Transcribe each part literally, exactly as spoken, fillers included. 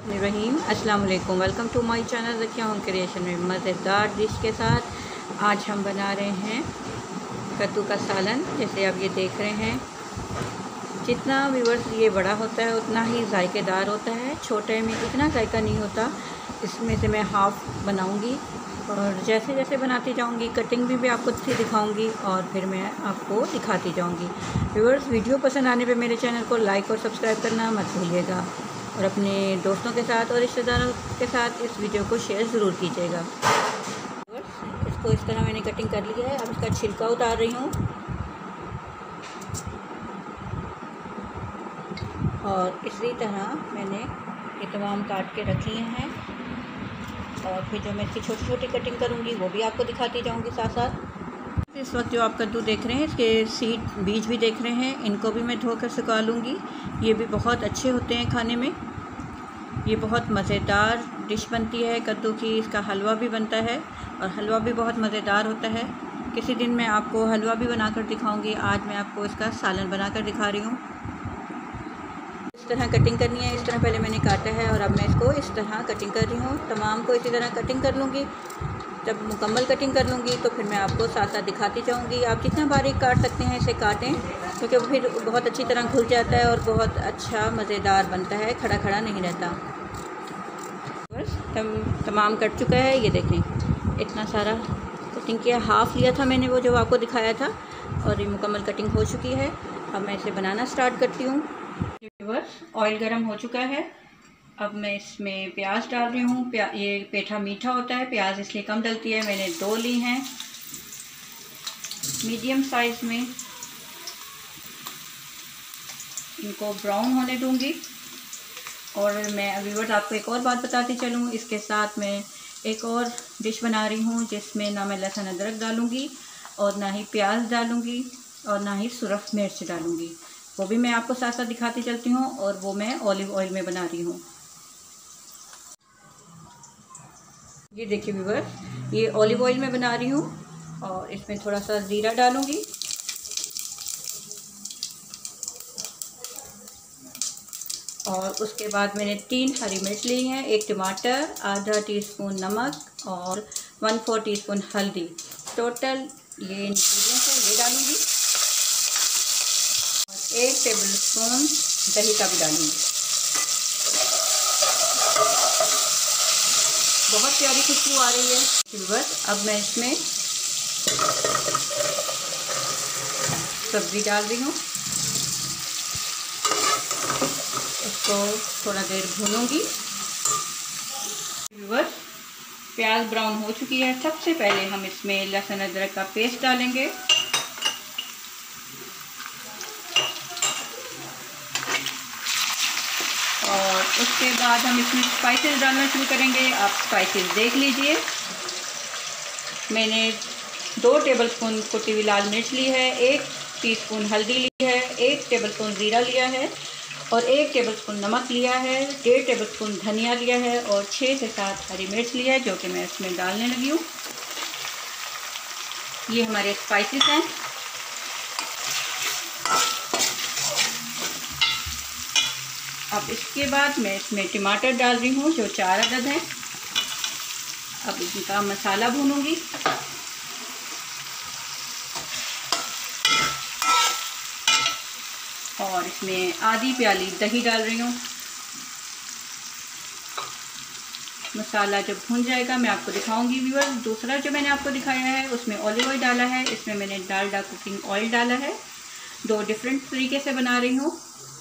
रहीम अस्सलाम वालेकुम। Welcome to my channel Rakhiya home creation में मज़ेदार डिश के साथ आज हम बना रहे हैं कद्दू का सालन। जैसे आप ये देख रहे हैं, जितना व्यूअर्स ये बड़ा होता है उतना ही जायकेदार होता है, छोटे में इतना जायका नहीं होता। इसमें से मैं हाफ़ बनाऊंगी और जैसे जैसे बनाती जाऊंगी कटिंग भी, भी आपको दिखाऊंगी और फिर मैं आपको दिखाती जाऊंगी। व्यूअर्स, वीडियो पसंद आने पे मेरे चैनल को लाइक और सब्सक्राइब करना मत भूलिएगा और अपने दोस्तों के साथ और रिश्तेदारों के साथ इस वीडियो को शेयर ज़रूर कीजिएगा। इसको इस तरह मैंने कटिंग कर लिया है। अब इसका छिलका उतार रही हूँ और इसी तरह मैंने ये तमाम काट के रख लिए हैं और फिर जो मैं इसकी छोटी छोटी कटिंग करूँगी वो भी आपको दिखाती जाऊँगी साथ साथ। इस वक्त जो आप कद्दू देख रहे हैं, इसके सीड बीज भी देख रहे हैं, इनको भी मैं धोकर सुखा लूँगी। ये भी बहुत अच्छे होते हैं खाने में। ये बहुत मज़ेदार डिश बनती है कद्दू की। इसका हलवा भी बनता है और हलवा भी बहुत मज़ेदार होता है। किसी दिन मैं आपको हलवा भी बनाकर दिखाऊंगी। आज मैं आपको इसका सालन बनाकर दिखा रही हूँ। इस तरह कटिंग करनी है। इस तरह पहले मैंने काटा है और अब मैं इसको इस तरह कटिंग कर रही हूँ। तमाम को इसी तरह कटिंग कर लूँगी। जब मुकम्मल कटिंग कर लूँगी तो फिर मैं आपको साथ साथ दिखाती जाऊँगी। आप जितना बारीक काट सकते हैं इसे काटें, क्योंकि वो फिर बहुत अच्छी तरह घुल जाता है और बहुत अच्छा मज़ेदार बनता है, खड़ा खड़ा नहीं रहता। बस तम, तमाम कट चुका है। ये देखें, इतना सारा कटिंग किया। हाफ़ लिया था मैंने वो जो आपको दिखाया था और ये मुकम्मल कटिंग हो चुकी है। अब मैं इसे बनाना स्टार्ट करती हूँ। बस ऑयल गर्म हो चुका है। अब मैं इसमें प्याज डाल रही हूँ। प्या ये पेठा मीठा होता है, प्याज इसलिए कम डलती है। मैंने दो ली हैं मीडियम साइज़ में। इनको ब्राउन होने दूँगी। और मैं अभी बस आपको एक और बात बताती चलूँ, इसके साथ मैं एक और डिश बना रही हूँ जिसमें ना मैं लहसुन अदरक डालूँगी और ना ही प्याज डालूँगी और ना ही सुरख मिर्च डालूँगी। वो भी मैं आपको साथ साथ दिखाती चलती हूँ और वो मैं ऑलिव ऑयल में बना रही हूँ। ये देखिए व्यूअर्स, ये ऑलिव ऑयल में बना रही हूँ और इसमें थोड़ा सा ज़ीरा डालूँगी और उसके बाद मैंने तीन हरी मिर्च ली हैं, एक टमाटर, आधा टीस्पून नमक और वन फोर टीस्पून हल्दी। टोटल ये इंग्रेडिएंट्स है, ये डालूँगी और एक टेबल स्पून दही का भी डालूँगी। बहुत प्यारी खुशबू आ रही है। बस अब मैं इसमें सब्ज़ी डाल रही हूँ। इसको थोड़ा देर भूनूंगी। बस प्याज ब्राउन हो चुकी है। सबसे पहले हम इसमें लहसुन अदरक का पेस्ट डालेंगे और उसके बाद हम इसमें स्पाइसेस डालना शुरू करेंगे। आप स्पाइसेस देख लीजिए। मैंने दो टेबलस्पून कुटी हुई लाल मिर्च ली है, एक टीस्पून हल्दी ली है, एक टेबलस्पून ज़ीरा लिया है और एक टेबलस्पून नमक लिया है, डेढ़ टेबलस्पून धनिया लिया है और छः से सात हरी मिर्च लिया है, जो कि मैं इसमें डालने लगी हूँ। ये हमारे स्पाइसेस हैं। अब इसके बाद मैं इसमें टमाटर डाल रही हूँ जो चार अदद हैं। अब इनका मसाला भूनूंगी। और इसमें आधी प्याली दही डाल रही हूँ। मसाला जब भून जाएगा मैं आपको दिखाऊंगी व्यूअर। दूसरा जो मैंने आपको दिखाया है उसमें ऑलिव ऑयल डाला है, इसमें मैंने डालडा कुकिंग ऑयल डाला है। दो डिफरेंट तरीके से बना रही हूँ।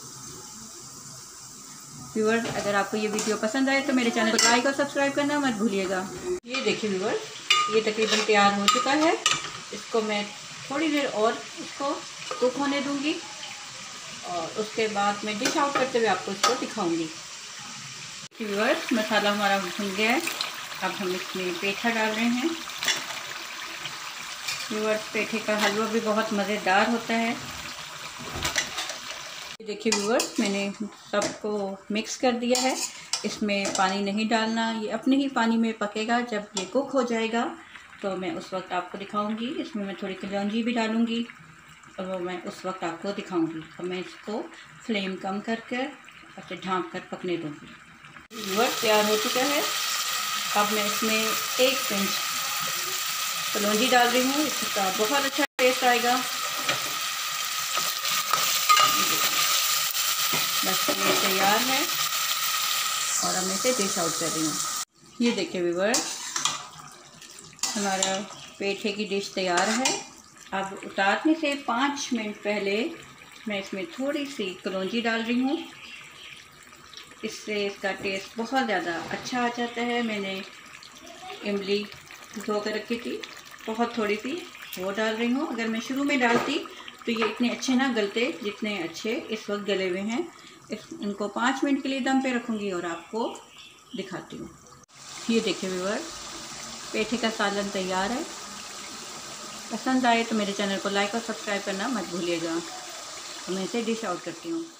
व्यूअर, अगर आपको ये वीडियो पसंद आए तो मेरे चैनल को लाइक और सब्सक्राइब करना मत भूलिएगा। ये देखिए व्यूअर, ये तकरीबन तैयार हो चुका है। इसको मैं थोड़ी देर और इसको कुक होने दूँगी और उसके बाद मैं डिश आउट करते हुए आपको इसको दिखाऊंगी। व्यूअर्स, मसाला हमारा भुन गया है। अब हम इसमें पेठा डाल रहे हैं। व्यूअर्स, पेठे का हलवा भी बहुत मज़ेदार होता है। देखिए व्यूअर्स, मैंने सबको मिक्स कर दिया है। इसमें पानी नहीं डालना, ये अपने ही पानी में पकेगा। जब ये कुक हो जाएगा तो मैं उस वक्त आपको दिखाऊंगी। इसमें मैं थोड़ी कलौंजी भी डालूंगी और वो मैं उस वक्त आपको दिखाऊंगी। तो मैं इसको फ्लेम कम करके और ढाँप कर पकने दूँगी। व्यूअर्स तैयार हो चुका है। अब मैं इसमें एक पिंच कलौंजी डाल रही हूँ, इसका बहुत अच्छा टेस्ट आएगा। बस ये तैयार है और अब मैं इसे डिश आउट कर रही हूँ। ये देखिए व्यूअर्स, हमारा पेठे की डिश तैयार है। अब उतारने से पाँच मिनट पहले मैं इसमें थोड़ी सी कलौंजी डाल रही हूँ, इससे इसका टेस्ट बहुत ज़्यादा अच्छा आ जाता है। मैंने इमली धो कर रखी थी, बहुत थोड़ी सी वो डाल रही हूँ। अगर मैं शुरू में डालती तो ये इतने अच्छे ना गलते जितने अच्छे इस वक्त गले हुए हैं। इस इनको पाँच मिनट के लिए दम पे रखूँगी और आपको दिखाती हूँ। ये देखिए व्यूअर, पेठे का सालन तैयार है। पसंद आए तो मेरे चैनल को लाइक और सब्सक्राइब करना मत भूलिएगा। मैं इसे डिश आउट करती हूँ।